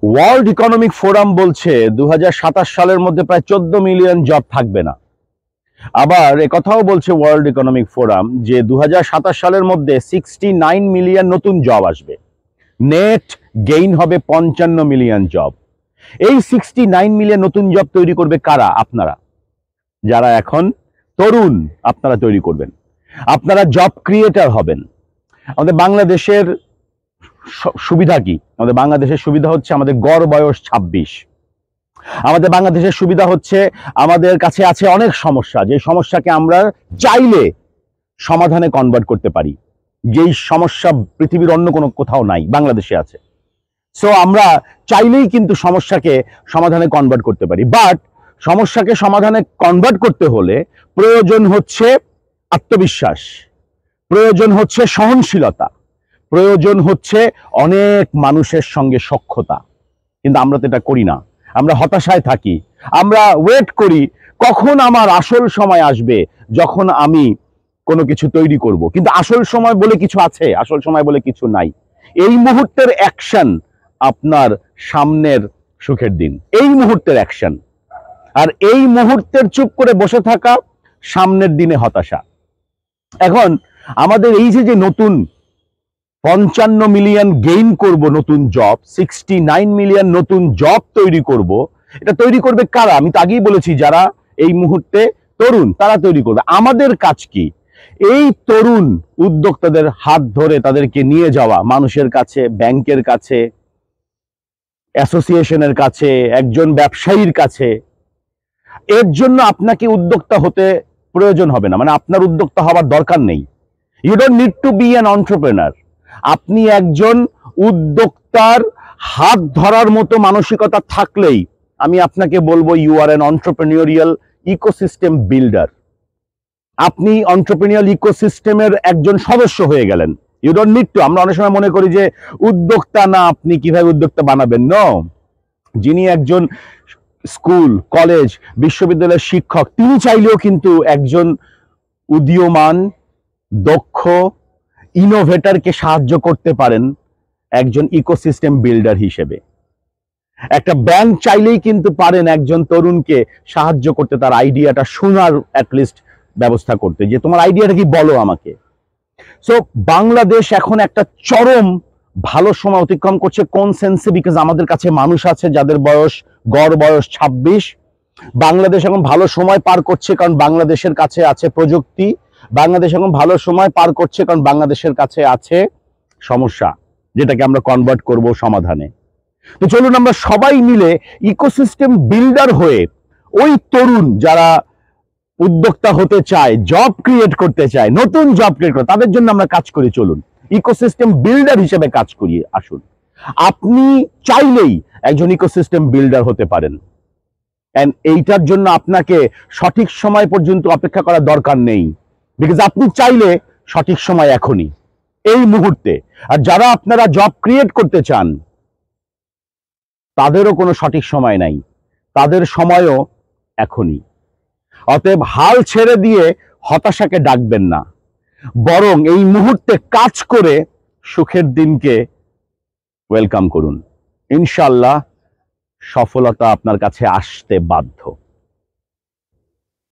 World economic forum বলছে 2027 সালের মধ্যে প্রায় 14 মিলিয়ন জব থাকবে না। আবার একথাও বলছে ওয়ার্ল্ড ইকোনমিক ফোরাম যে 2027 সালের মধ্যে 69 মিলিয়ন নতুন জব আসবে, নেট গেইন হবে 55 মিলিয়ন জব। এই 69 মিলিয়ন নতুন জব তৈরি করবে কারা? আপনারা যারা এখন তরুণ, আপনারা তৈরি করবেন, আপনারা জব ক্রিয়েটার হবেন। আমাদের বাংলাদেশের সুবিধা কি? আমাদের বাংলাদেশের সুবিধা হচ্ছে আমাদের গড় বয়স 26। আমাদের বাংলাদেশের সুবিধা হচ্ছে আমাদের কাছে আছে অনেক সমস্যা, যে সমস্যাকে আমরা চাইলে সমাধানে কনভার্ট করতে পারি। যেই সমস্যা পৃথিবীর অন্য কোনো কোথাও নাই, বাংলাদেশে আছে। সো আমরা চাইলেই কিন্তু সমস্যাকে সমাধানে কনভার্ট করতে পারি। বাট সমস্যাকে সমাধানে কনভার্ট করতে হলে প্রয়োজন হচ্ছে আত্মবিশ্বাস, প্রয়োজন হচ্ছে সহনশীলতা, প্রয়োজন হচ্ছে অনেক মানুষের সঙ্গে সখ্যতা। কিন্তু আমরা তো এটা করি না, আমরা হতাশায় থাকি। আমরা ওয়েট করি কখন আমার আসল সময় আসবে, যখন আমি কোনো কিছু তৈরি করব। কিন্তু আসল সময় বলে কিছু আছে? আসল সময় বলে কিছু নাই। এই মুহূর্তের অ্যাকশন আপনার সামনের সুখের দিন, এই মুহূর্তের অ্যাকশন। আর এই মুহূর্তের চুপ করে বসে থাকা সামনের দিনে হতাশা। এখন আমাদের এই যে নতুন 55 মিলিয়ন গেইন করব, নতুন জব 69 মিলিয়ন নতুন জব তৈরি করব, এটা তৈরি করবে কারা? আমি তো আগেই বলেছি, যারা এই মুহূর্তে তরুণ তারা তৈরি করবে। আমাদের কাজ কি? এই তরুণ উদ্যোক্তাদের হাত ধরে তাদেরকে নিয়ে যাওয়া মানুষের কাছে, ব্যাংকের কাছে, অ্যাসোসিয়েশনের কাছে, একজন ব্যবসায়ীর কাছে। এর জন্য আপনাকে উদ্যোক্তা হতে প্রয়োজন হবে না, মানে আপনার উদ্যোক্তা হওয়ার দরকার নেই। You don't need to be an entrepreneur. আপনি একজন উদ্যোক্তার হাত ধরার মতো মানসিকতা থাকলেই আমি আপনাকে বলবো you are an entrepreneurial ecosystem builder. আপনি এন্টারপ্রেনিউরিয়াল ইকোসিস্টেমের একজন সদস্য হয়ে গেলেন। You don't need to. আমরা অনেক সময় মনে করি যে উদ্যোক্তা না, আপনি কিভাবে উদ্যোক্তা বানাবেন? নো, যিনি একজন স্কুল, কলেজ, বিশ্ববিদ্যালয়ের শিক্ষক, তিনি চাইলেও কিন্তু একজন উদীয়মান, দক্ষ ইনোভেটরকে সাহায্য করতে পারেন একজন ইকোসিস্টেম বিল্ডার হিসেবে। একটা ব্যাংক চাইলেই কিন্তু পারেন একজন তরুণকে সাহায্য করতে, তার আইডিয়াটা শোনার অ্যাটলিস্ট ব্যবস্থা করতে, যে তোমার আইডিয়াটা কি বলো আমাকে। সো বাংলাদেশ এখন একটা চরম ভালো সময় অতিক্রম করছে। কোন সেন্সে? বিকজ আমাদের কাছে মানুষ আছে যাদের গড় বয়স 26। বাংলাদেশ এখন ভালো সময় পার করছে কারণ বাংলাদেশের কাছে আছে প্রযুক্তি। বাংলাদেশ এখন ভালো সময় পার করছে কারণ বাংলাদেশের কাছে আছে সমস্যা, যেটাকে আমরা কনভার্ট করব সমাধানে। তো চলুন আমরা সবাই মিলে ইকোসিস্টেম বিল্ডার হয়ে ওই তরুণ যারা উদ্যোক্তা হতে চায়, জব ক্রিয়েট করতে চায়, নতুন জব ক্রিয়েট করে, তাদের জন্য আমরা কাজ করি। চলুন ইকোসিস্টেম বিল্ডার হিসেবে কাজ করি। আসুন, আপনি চাইলেই একজন ইকোসিস্টেম বিল্ডার হতে পারেন। এন্ড এইটার জন্য আপনাকে সঠিক সময় পর্যন্ত অপেক্ষা করার দরকার নেই, বিকজ আপনি চাইলে সঠিক সময় এখনই, এই মুহূর্তে। আর যারা আপনারা জব ক্রিয়েট করতে চান, তাদেরও কোনো সঠিক সময় নাই, তাদের সময়ও এখনই। অতএব হাল ছেড়ে দিয়ে হতাশাকে ডাকবেন না, বরং এই মুহূর্তে কাজ করে সুখের দিনকে ওয়েলকাম করুন। ইনশাআল্লাহ সফলতা আপনার কাছে আসতে বাধ্য।